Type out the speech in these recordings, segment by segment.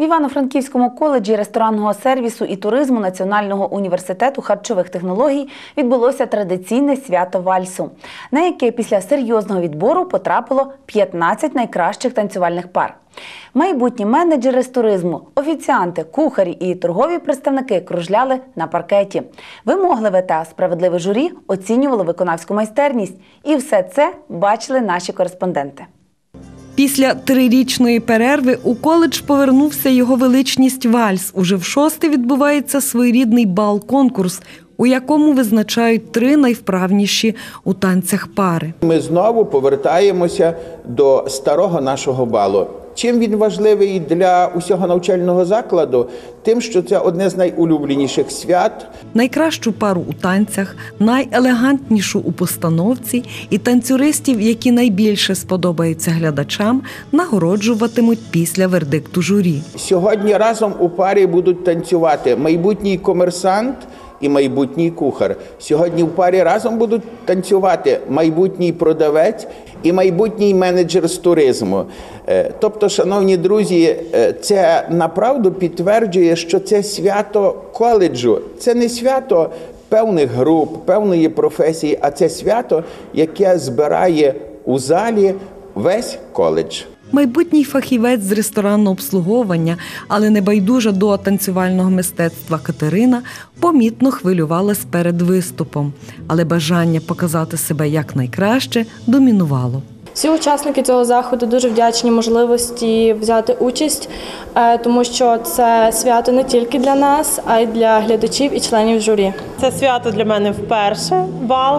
В Івано-Франківському коледжі ресторанного сервісу і туризму Національного університету харчових технологій відбулося традиційне свято вальсу, на яке після серйозного відбору потрапило 15 найкращих танцювальних пар. Майбутні менеджери з туризму, офіціанти, кухарі і торгові представники кружляли на паркеті. Вимогливе та справедливе журі оцінювало виконавську майстерність. І все це бачили наші кореспонденти. Після 3-річної перерви у коледж повернувся його величність вальс. Уже в 6-те відбувається своєрідний бал-конкурс, у якому визначають 3 найвправніші у танцях пари. Ми знову повертаємося до старого нашого балу. Чим він важливий для усього навчального закладу? Тим, що це одне з найулюбленіших свят. Найкращу пару у танцях, найелегантнішу у постановці і танцюристів, які найбільше сподобаються глядачам, нагороджуватимуть після вердикту журі. Сьогодні разом у парі будуть танцювати майбутній комерсант і майбутній кухар. Сьогодні в парі разом будуть танцювати майбутній продавець і майбутній менеджер з туризму. Тобто, шановні друзі, це направду підтверджує, що це свято коледжу. Це не свято певних груп, певної професії, а це свято, яке збирає у залі весь коледж. Майбутній фахівець з ресторанного обслуговування, але не байдужа до танцювального мистецтва Катерина, помітно хвилювалась перед виступом. Але бажання показати себе якнайкраще домінувало. Всі учасники цього заходу дуже вдячні можливості взяти участь, тому що це свято не тільки для нас, а й для глядачів і членів журі. Це свято для мене вперше, бал.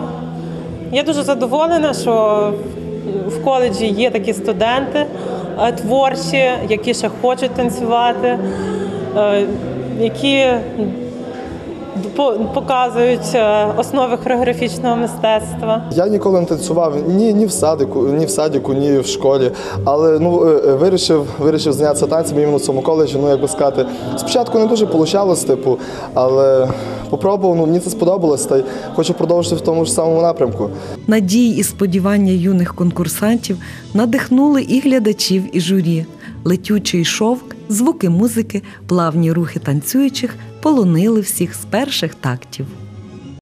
Я дуже задоволена, що в коледжі є такі студенти творчі, які ще хочуть танцювати, які показують основи хореографічного мистецтва. Я ніколи не танцював ні в садику, ні в школі, але вирішив зайнятися танцями іменно в цьому коледжі. Як би сказати, спочатку не дуже вийшло, але попробував, мені це сподобалось, та й хочу продовжити в тому ж самому напрямку. Надії і сподівання юних конкурсантів надихнули і глядачів, і журі. Летючий шовк, звуки музики, плавні рухи танцюючих полонили всіх з перших тактів.